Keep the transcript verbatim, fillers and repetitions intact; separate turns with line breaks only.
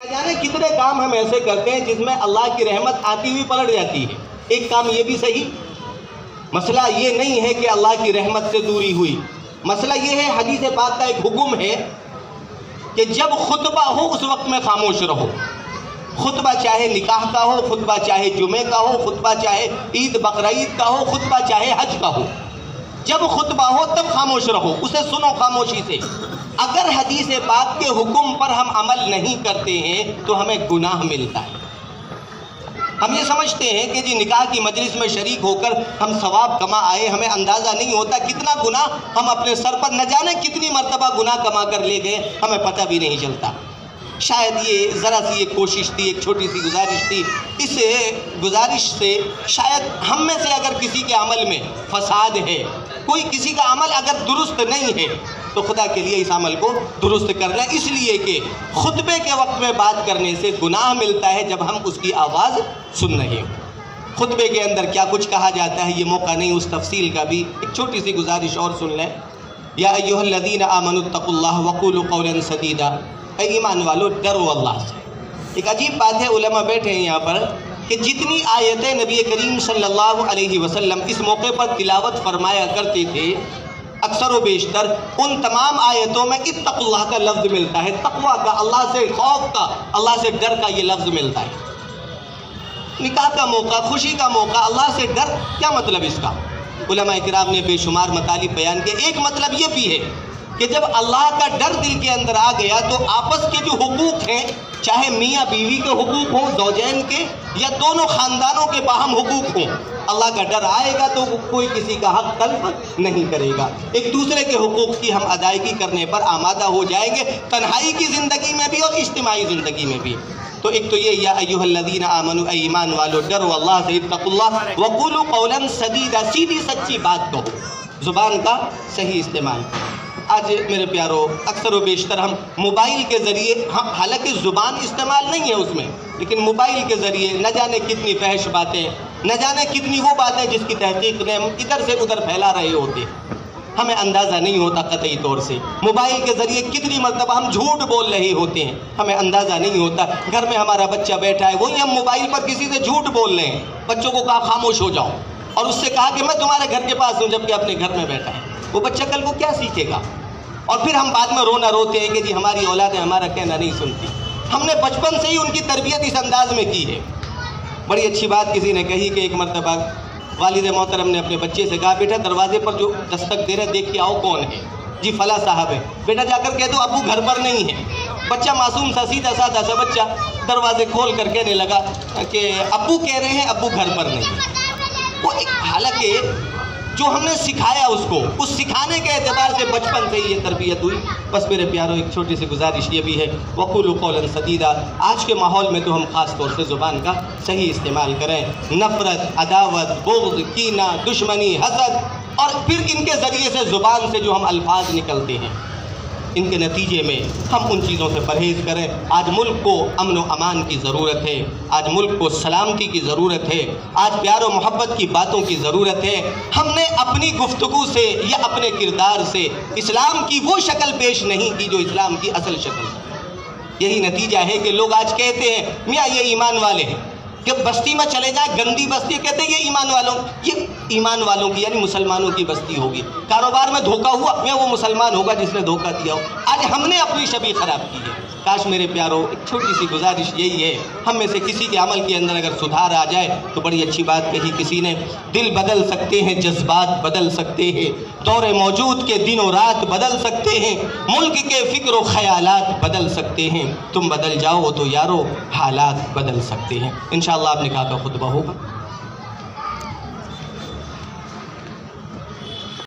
जाने कितने काम हम ऐसे करते हैं जिसमें अल्लाह की रहमत आती हुई पलट जाती है। एक काम ये भी सही, मसला ये नहीं है कि अल्लाह की रहमत से दूरी हुई, मसला ये है हदीस पाक का एक हुक्म है कि जब खुतबा हो उस वक्त में खामोश रहो। खुतबा चाहे निकाह का हो, खुतबा चाहे जुमे का हो, खुतबा चाहे ईद बकरीद का हो, खुतबा चाहे हज का हो, जब खुतबा हो तब खामोश रहो, उसे सुनो खामोशी से। अगर हदीस पाक के हुक्म पर हम अमल नहीं करते हैं तो हमें गुनाह मिलता है। हम ये समझते हैं कि जी निकाह की मजलिस में शरीक होकर हम सवाब कमा आए, हमें अंदाज़ा नहीं होता कितना गुनाह हम अपने सर पर न जाने कितनी मर्तबा गुनाह कमा कर ले गए, हमें पता भी नहीं चलता। शायद ये ज़रा सी एक कोशिश थी, एक छोटी सी गुजारिश थी। इस गुजारिश से शायद हम में से अगर किसी के अमल में फसाद है, कोई किसी का अमल अगर दुरुस्त नहीं है तो खुदा के लिए इस अमल को दुरुस्त कर लें, इसलिए कि खुतबे के वक्त में बात करने से गुनाह मिलता है जब हम उसकी आवाज़ सुन रहे हैं। खुतबे के अंदर क्या कुछ कहा जाता है ये मौका नहीं उस तफसील का भी, एक छोटी सी गुजारिश और सुन लें। या अय्युहल्लज़ीना आमनुत्तकुल्लाह वक़ूलू क़ौलन सदीदा, ऐ ईमान वालो डरो अल्लाह से। एक अजीब बात है, उलमा बैठे हैं यहाँ पर कि जितनी आयतें नबी करीम सल्लल्लाहु अलैहि वसल्लम इस मौके पर तिलावत फरमाया करते थे, अक्सर व बेशतर उन तमाम आयतों में इत्तकुल्लाह का लफ्ज़ मिलता है, तक़वा का, अल्लाह से खौफ का, अल्लाह से डर का ये लफ्ज़ मिलता है। निकाह का मौका, खुशी का मौका, अल्लाह से डर, क्या मतलब इसका? उलमा इकराम ने बेशुमार मतालिब बयान किए। एक मतलब ये भी है कि जब अल्लाह का डर दिल के अंदर आ गया तो आपस के जो हुकूक हैं, चाहे मियाँ बीवी के हुकूक हों, ज़ौजैन के, या दोनों ख़ानदानों के बाहम हुकूक हों, अल्लाह का डर आएगा तो कोई किसी का हक तल्फ नहीं करेगा। एक दूसरे के हुकूक की हम अदायगी करने पर आमादा हो जाएंगे, तन्हाई की ज़िंदगी में भी और इज्तिमाई ज़िंदगी में भी। तो एक तो ये या अय्युहल्लज़ीना आमनू, ऐ ईमान वालो डरो अल्लाह से, इत्तकुल्लाह वक़ूलू क़ौलन सदीदा, सीधी सच्ची बात कहो, ज़ुबान का सही इस्तेमाल। आज मेरे प्यारो अक्सर व बेशतर हम मोबाइल के ज़रिए, हम हालांकि ज़ुबान इस्तेमाल नहीं है उसमें, लेकिन मोबाइल के ज़रिए न जाने कितनी फहश बातें, न जाने कितनी वो बातें जिसकी तहकीक ने हम इधर से उधर फैला रहे होते, हमें अंदाज़ा नहीं होता कतई तौर से। मोबाइल के ज़रिए कितनी मरतबा हम झूठ बोल रहे होते हैं, हमें अंदाज़ा नहीं होता। घर में हमारा बच्चा बैठा है, वही हम मोबाइल पर किसी से झूठ बोल रहे हैं, बच्चों को कहा खामोश हो जाओ और उससे कहा कि मैं तुम्हारे घर के पास हूँ, जबकि अपने घर में बैठा है। वो बच्चा कल को क्या सीखेगा? और फिर हम बाद में रोना रोते हैं कि जी हमारी औलाद हमारा कहना नहीं सुनती। हमने बचपन से ही उनकी तरबियत इस अंदाज में की है। बड़ी अच्छी बात किसी ने कही कि एक मरतबा वालिद मोहतरम ने अपने बच्चे से कहा, बेटा दरवाजे पर जो दस्तक दे रहे देख के आओ कौन है। जी फला साहब है। बेटा जाकर कह दो अब्बू घर पर नहीं है। बच्चा मासूम सा, सीधा साधा सा बच्चा दरवाजे खोल कर कहने लगा कि अब्बू कह रहे हैं अब्बू घर पर नहीं। वो हालांकि जो हमने सिखाया उसको, उस सिखाने के एतबार से बचपन से ही ये तरबियत हुई। बस मेरे प्यारों एक छोटी सी गुजारिश ये भी है, वक़ूलू क़ौलन सदीदा, आज के माहौल में तो हम ख़ास तौर से ज़ुबान का सही इस्तेमाल करें। नफ़रत, अदावत, बुग़्ज़, कीना, दुश्मनी, हसद, और फिर इनके ज़रिए से ज़ुबान से जो हम अल्फाज निकलते हैं, इनके नतीजे में हम उन चीज़ों से परहेज़ करें। आज मुल्क को अमन व अमान की ज़रूरत है, आज मुल्क को सलामती की ज़रूरत है, आज प्यार और मोहब्बत की बातों की ज़रूरत है। हमने अपनी गुफ्तगू से या अपने किरदार से इस्लाम की वो शक्ल पेश नहीं की जो इस्लाम की असल शक्ल है। यही नतीजा है कि लोग आज कहते हैं मियाँ ये ईमान वाले हैं, कि बस्ती में चले जाए, गंदी बस्ती, कहते हैं ये ईमान वालों, ये ईमान वालों की यानी मुसलमानों की बस्ती होगी। कारोबार में धोखा हुआ, मैं वो मुसलमान होगा जिसने धोखा दिया हो। आज हमने अपनी छवि खराब की है। काश मेरे प्यारो एक छोटी सी गुजारिश यही है, हम में से किसी के अमल के अंदर अगर सुधार आ जाए तो बड़ी अच्छी बात कही किसी ने, दिल बदल सकते हैं, जज्बात बदल सकते हैं, दौरे मौजूद के दिनों रात बदल सकते हैं, मुल्क के फ़िक्र व ख़यालात बदल सकते हैं, तुम बदल जाओ तो यारो हालात बदल सकते हैं। इंशाअल्लाह अब निकाह का खुतबा होगा।